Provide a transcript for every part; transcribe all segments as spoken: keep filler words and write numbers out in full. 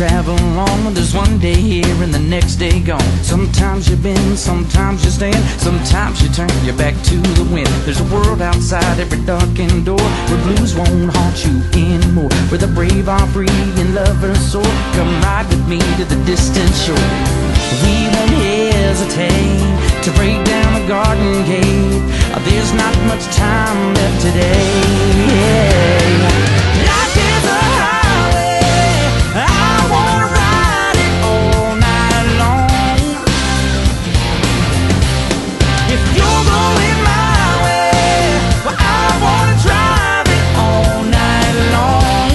travel on. There's one day here and the next day gone. Sometimes you bend, sometimes you stand, sometimes you turn your back to the wind. There's a world outside every darkened door, where blues won't haunt you anymore, where the brave are free and lovers soar. Come ride with me to the distant shore. We won't hesitate to break down the garden gate. There's not much time left today. Life is a highway, I wanna ride it all night long. If you're going my way, well, I wanna drive it all night long.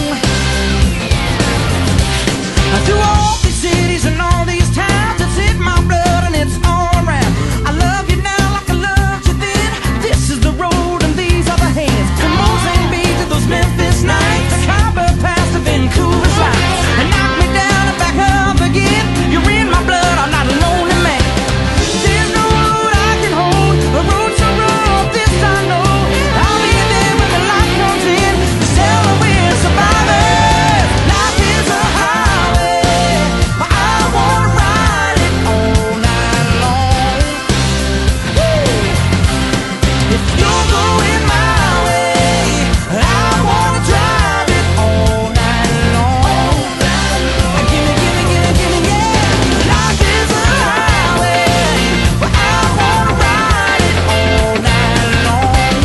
Through all these cities and all these towns, it's in my blood and it's all around. I love you now like I loved you then. This is the road and these are the hands. From Mozambique Beach to those Memphis nights, the Copper Pass to Vancouver sights, and knock me down and back up again. You're in my blood, I'm not a lonely man. There's no road I can hold, a road so rough, this I know. I'll be there when the light comes in, to tell her we're survivors. Life is a highway, but I wanna ride it all night long. Woo! If you're going my way, I wanna drive it all night long. Gimme, gimme, gimme, gimme, yeah. Life is a highway, but I wanna ride it all night long.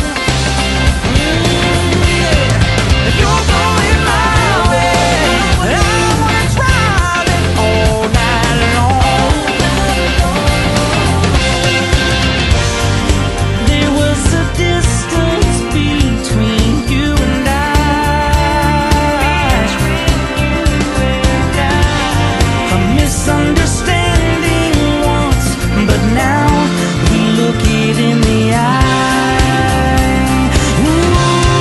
Mm, yeah. If you're going my way, I wanna drive it all night long. There was a distance between you and I. A misunderstanding once, but now we look it in the eye. Ooh.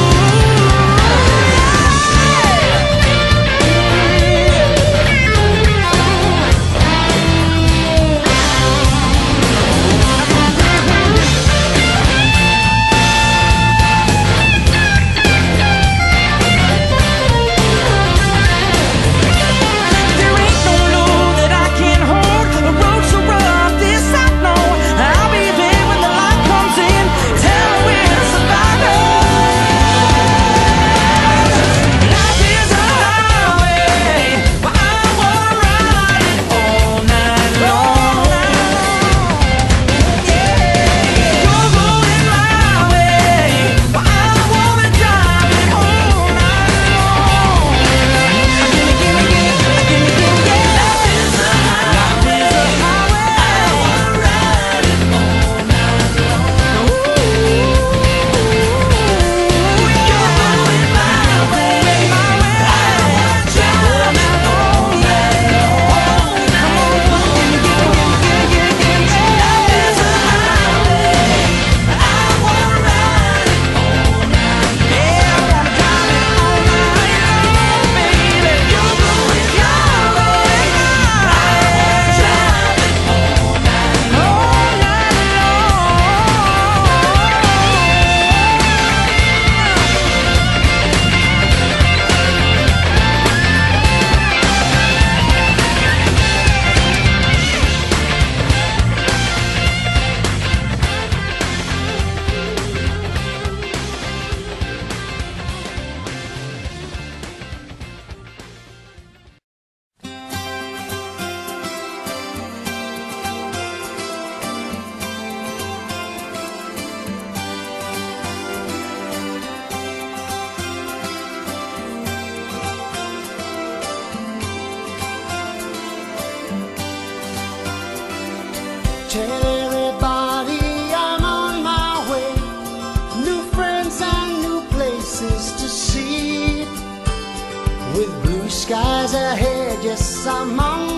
There ain't no load that I can't hold, a road so rough, this I know. I'll be there when the light comes in, tell her we're survivors. Life is a highway, but I wanna ride it all night long. You're going my way, but I wanna drive it all night long. Gimme, gimme, gimme, gimme, gimme, yeah. Life is a highway, I wanna ride it all night long. You're going my way, I wanna drive it all night long. Come on, gimme, gimme, gimme, gimme, gimme, gimme. Life is a highway, I wanna ride it all night. Yeah, I wanna drive it all night long, baby. You're going your way, I wanna drive it all night long, night Tell everybody I'm on my way. New friends and new places to see. With blue skies ahead, yes, I'm on